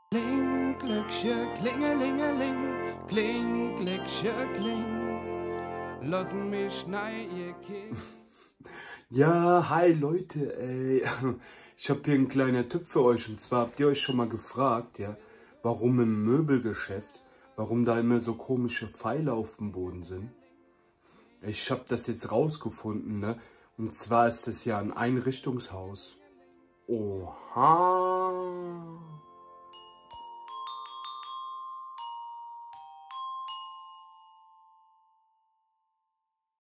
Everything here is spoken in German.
Kling, Glöckchen, klingelingeling, kling, Glöckchen, kling, lassen mich nei, ihr Kind. Ja, hi Leute, ey. Ich habe hier einen kleinen Tipp für euch. Und zwar habt ihr euch schon mal gefragt, ja, warum im Möbelgeschäft, warum da immer so komische Pfeile auf dem Boden sind? Ich habe das jetzt rausgefunden, ne? Und zwar ist das ja ein Einrichtungshaus. Oha.